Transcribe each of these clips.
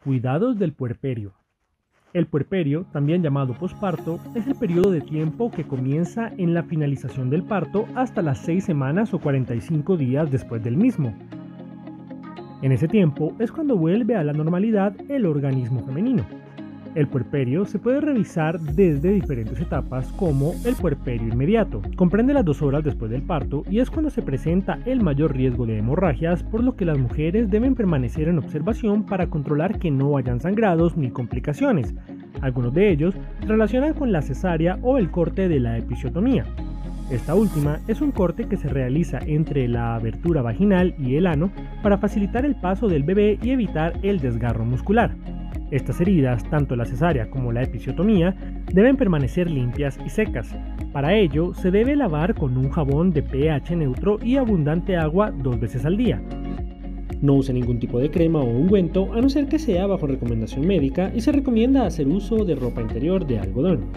Cuidados del puerperio. El puerperio, también llamado posparto, es el periodo de tiempo que comienza en la finalización del parto hasta las 6 semanas o 45 días después del mismo. En ese tiempo es cuando vuelve a la normalidad el organismo femenino. El puerperio se puede revisar desde diferentes etapas como el puerperio inmediato. Comprende las 2 horas después del parto y es cuando se presenta el mayor riesgo de hemorragias, por lo que las mujeres deben permanecer en observación para controlar que no hayan sangrados ni complicaciones. Algunos de ellos se relacionan con la cesárea o el corte de la episiotomía. Esta última es un corte que se realiza entre la abertura vaginal y el ano para facilitar el paso del bebé y evitar el desgarro muscular. Estas heridas, tanto la cesárea como la episiotomía, deben permanecer limpias y secas. Para ello, se debe lavar con un jabón de pH neutro y abundante agua 2 veces al día. No use ningún tipo de crema o ungüento a no ser que sea bajo recomendación médica y se recomienda hacer uso de ropa interior de algodón.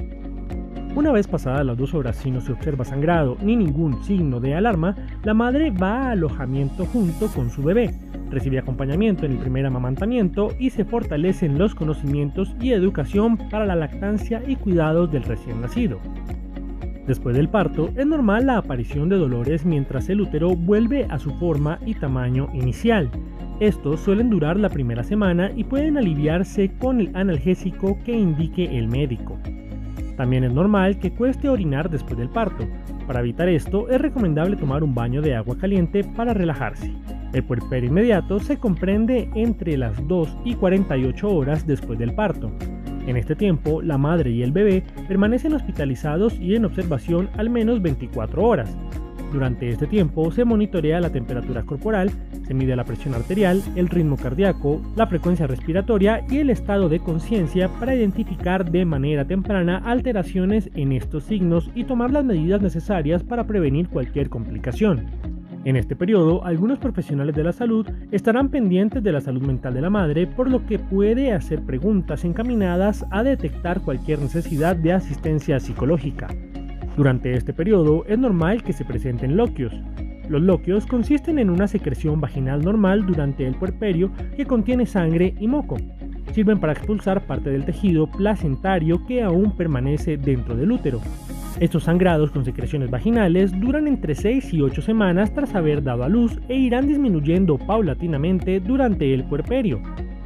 Una vez pasadas las 2 horas si no se observa sangrado ni ningún signo de alarma, la madre va a alojamiento junto con su bebé, recibe acompañamiento en el primer amamantamiento y se fortalecen los conocimientos y educación para la lactancia y cuidados del recién nacido. Después del parto, es normal la aparición de dolores mientras el útero vuelve a su forma y tamaño inicial. Estos suelen durar la primera semana y pueden aliviarse con el analgésico que indique el médico. También es normal que cueste orinar después del parto. Para evitar esto, es recomendable tomar un baño de agua caliente para relajarse. El puerperio inmediato se comprende entre las 2 y 48 horas después del parto. En este tiempo, la madre y el bebé permanecen hospitalizados y en observación al menos 24 horas. Durante este tiempo se monitorea la temperatura corporal, se mide la presión arterial, el ritmo cardíaco, la frecuencia respiratoria y el estado de conciencia para identificar de manera temprana alteraciones en estos signos y tomar las medidas necesarias para prevenir cualquier complicación. En este periodo, algunos profesionales de la salud estarán pendientes de la salud mental de la madre, por lo que puede hacer preguntas encaminadas a detectar cualquier necesidad de asistencia psicológica. Durante este periodo es normal que se presenten loquios. Los loquios consisten en una secreción vaginal normal durante el puerperio que contiene sangre y moco. Sirven para expulsar parte del tejido placentario que aún permanece dentro del útero. Estos sangrados con secreciones vaginales duran entre 6 y 8 semanas tras haber dado a luz e irán disminuyendo paulatinamente durante el puerperio.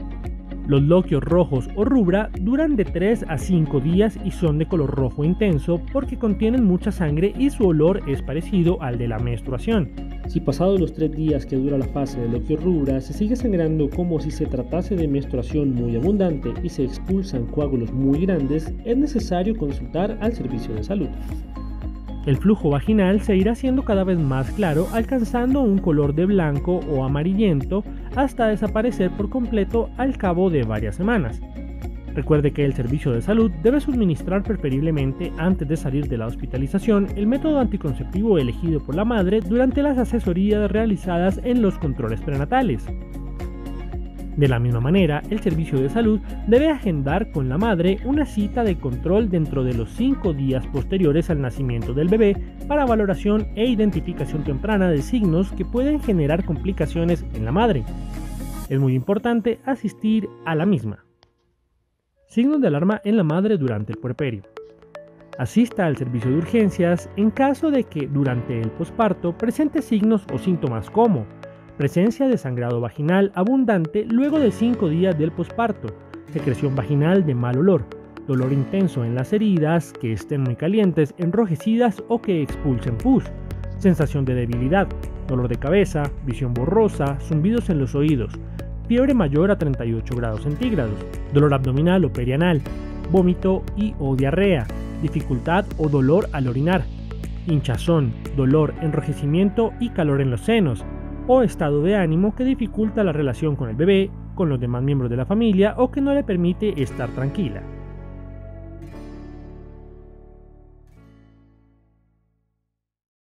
Los loquios rojos o rubra duran de 3 a 5 días y son de color rojo intenso porque contienen mucha sangre y su olor es parecido al de la menstruación. Si pasados los 3 días que dura la fase de loquio rubra se sigue sangrando como si se tratase de menstruación muy abundante y se expulsan coágulos muy grandes, es necesario consultar al servicio de salud. El flujo vaginal se irá haciendo cada vez más claro, alcanzando un color de blanco o amarillento hasta desaparecer por completo al cabo de varias semanas. Recuerde que el servicio de salud debe suministrar preferiblemente antes de salir de la hospitalización el método anticonceptivo elegido por la madre durante las asesorías realizadas en los controles prenatales. De la misma manera, el servicio de salud debe agendar con la madre una cita de control dentro de los 5 días posteriores al nacimiento del bebé para valoración e identificación temprana de signos que pueden generar complicaciones en la madre. Es muy importante asistir a la misma. Signos de alarma en la madre durante el puerperio. Asista al servicio de urgencias en caso de que durante el posparto presente signos o síntomas como presencia de sangrado vaginal abundante luego de 5 días del posparto, secreción vaginal de mal olor, dolor intenso en las heridas que estén muy calientes, enrojecidas o que expulsen pus, sensación de debilidad, dolor de cabeza, visión borrosa, zumbidos en los oídos, fiebre mayor a 38 grados centígrados, dolor abdominal o perianal, vómito y o diarrea, dificultad o dolor al orinar, hinchazón, dolor, enrojecimiento y calor en los senos, o estado de ánimo que dificulta la relación con el bebé, con los demás miembros de la familia o que no le permite estar tranquila.